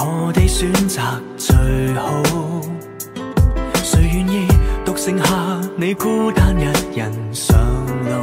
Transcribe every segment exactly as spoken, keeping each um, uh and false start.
何地選擇最好？誰願意獨剩下你孤單一人上路？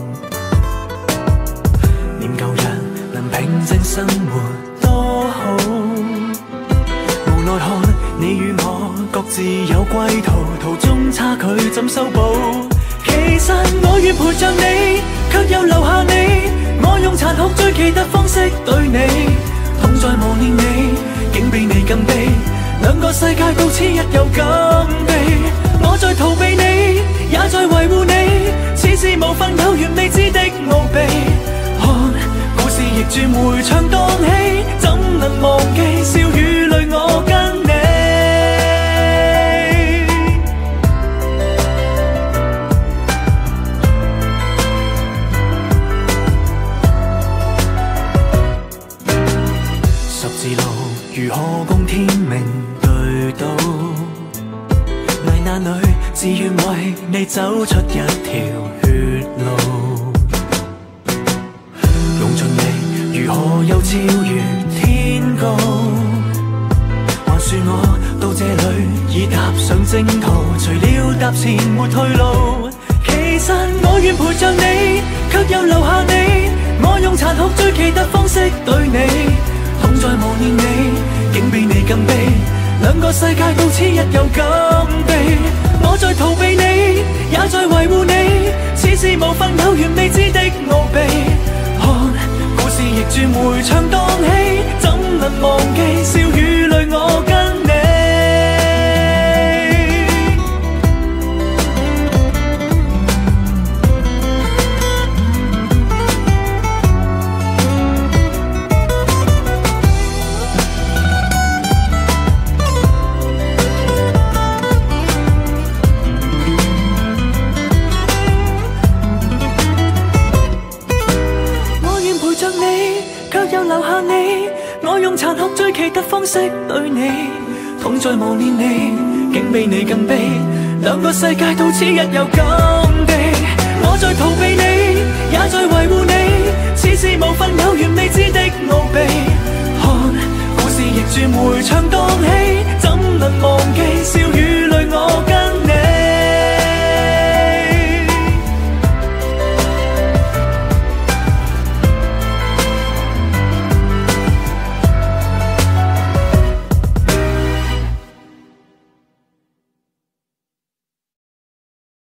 念舊日能平靜生活多好，無奈看你與我各自有歸途，途中差距怎修補？其實我願陪着你，卻又留下你。我用殘酷最奇特方式對你，痛在磨練你，竟比你更悲。兩個世界到此一遊咁地，我在逃避你，也在維護你，似是無分有緣未知的奧秘。看故事逆轉回腸蕩氣，怎能忘記笑與淚我跟你。如何共天命對賭？危難裏自願為你走出一條血路，用盡力如何又超越天高？還說我到這裏已踏上正途，除了踏前沒退路。其實我願陪着你，卻又留下你。我用殘酷最奇特方式對你，痛在磨練你，竟比你更悲。兩個世界到此一遊咁地，我在逃避你，也在維護你，似是無分有緣未知的奧秘。看故事逆轉回腸蕩氣，怎能忘記笑與淚我跟你。我用殘酷最奇特方式對你，痛在磨練你，竟比你更悲。兩個世界到此一遊咁地，我在逃避你，也在維護你，似是無分有緣未知的奧秘。看故事逆轉回腸蕩氣，怎能忘記笑與